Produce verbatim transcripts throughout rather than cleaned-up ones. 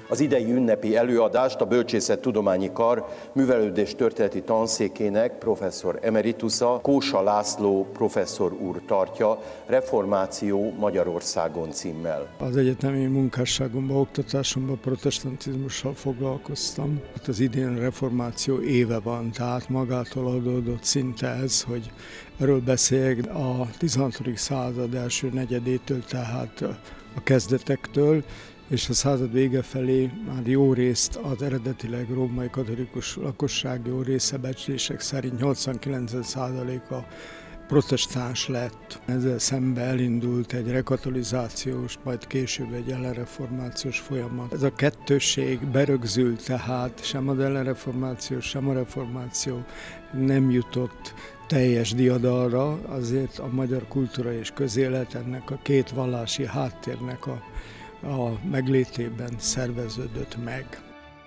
Az idei ünnepi előadást a Bölcsészettudományi Kar művelődés történeti tanszékének professzor emeritusa Kósa László professzor úr tartja, Reformáció Magyarországon címmel. Az egyetemi munkásságomban, oktatásomban protestantizmussal foglalkoztam. Az idén reformáció éve van, tehát magától adódott szinte ez, hogy erről beszéljek a tizenhatodik század első negyedétől, tehát a kezdetektől, és a század vége felé már jó részt az eredetileg római katolikus lakosság jó része becslések szerint nyolcvankilenc százaléka protestáns lett. Ezzel szembe elindult egy rekatolizációs, majd később egy ellenreformációs folyamat. Ez a kettősség berögzült, tehát sem az ellenreformáció, sem a reformáció nem jutott teljes diadalra, azért a magyar kultúra és közélet ennek a két vallási háttérnek a a meglétében szerveződött meg.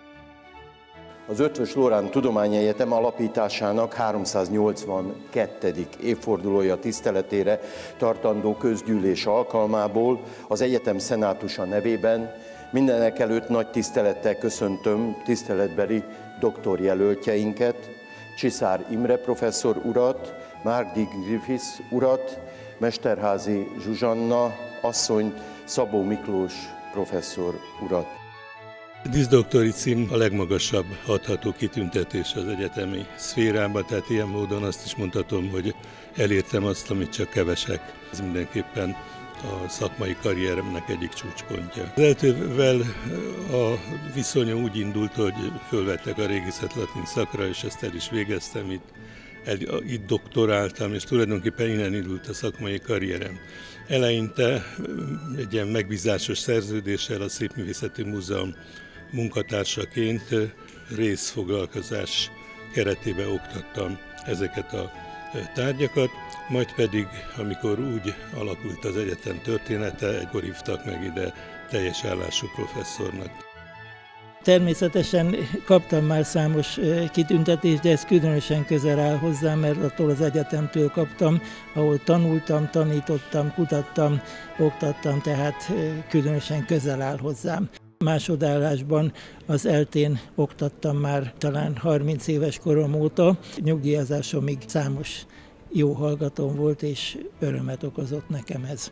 Az Eötvös Loránd Tudományegyetem alapításának háromszáznyolcvankettedik évfordulója tiszteletére tartandó közgyűlés alkalmából az egyetem szenátusa nevében mindenekelőtt nagy tisztelettel köszöntöm tiszteletbeli doktorjelöltjeinket, Csiszár Imre professzor urat, Márdi Griffiths urat, Mesterházy Zsuzsanna asszonyt, Szabó Miklós professzor urat. A díszdoktori cím a legmagasabb adható kitüntetés az egyetemi szférában, tehát ilyen módon azt is mondhatom, hogy elértem azt, amit csak kevesek. Ez mindenképpen a szakmai karrieremnek egyik csúcspontja. Az eltővel a viszonyom úgy indult, hogy fölvettek a régészet-latin szakra, és ezt el is végeztem itt. El, itt doktoráltam, és tulajdonképpen innen indult a szakmai karrierem. Eleinte egy ilyen megbízásos szerződéssel a Szépművészeti Múzeum munkatársaként részfoglalkozás keretében oktattam ezeket a tárgyakat, majd pedig, amikor úgy alakult az egyetem története, egykor hívtak meg ide teljes állású professzornak. Természetesen kaptam már számos kitüntetést, de ez különösen közel áll hozzám, mert attól az egyetemtől kaptam, ahol tanultam, tanítottam, kutattam, oktattam, tehát különösen közel áll hozzám. Másodállásban az eltén oktattam már talán harminc éves korom óta, nyugdíjazásomig számos jó hallgatóm volt, és örömet okozott nekem ez.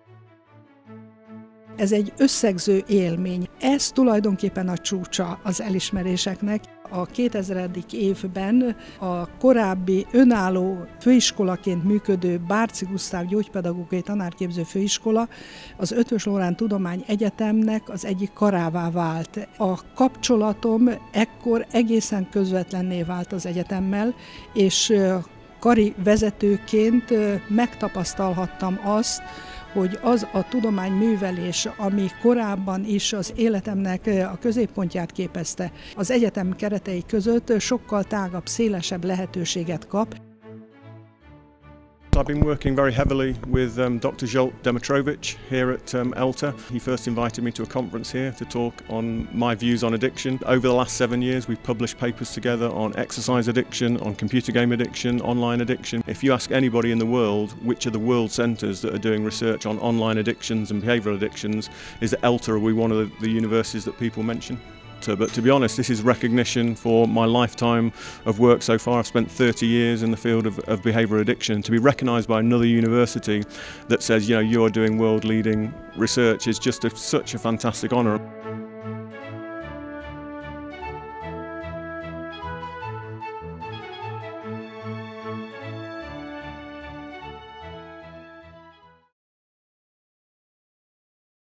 Ez egy összegző élmény. Ez tulajdonképpen a csúcsa az elismeréseknek. A kétezredik évben a korábbi önálló főiskolaként működő Bárczy Gusztáv gyógypedagógiai tanárképző főiskola az Eötvös Loránd Tudományegyetemnek az egyik karává vált. A kapcsolatom ekkor egészen közvetlenné vált az egyetemmel, és kari vezetőként megtapasztalhattam azt, hogy az a tudományművelés, ami korábban is az életemnek a középpontját képezte, az egyetem keretei között sokkal tágabb, szélesebb lehetőséget kap. I've been working very heavily with um, Doctor Zsolt Demetrovich here at um, E L T E. He first invited me to a conference here to talk on my views on addiction. Over the last seven years we've published papers together on exercise addiction, on computer game addiction, online addiction. If you ask anybody in the world which are the world centres that are doing research on online addictions and behavioural addictions, is at E L T E, are we one of the, the universities that people mention? But to be honest, this is recognition for my lifetime of work so far. I've spent thirty years in the field of, of behavioural addiction. To be recognised by another university that says, you know, you're doing world-leading research is just a, such a fantastic honour.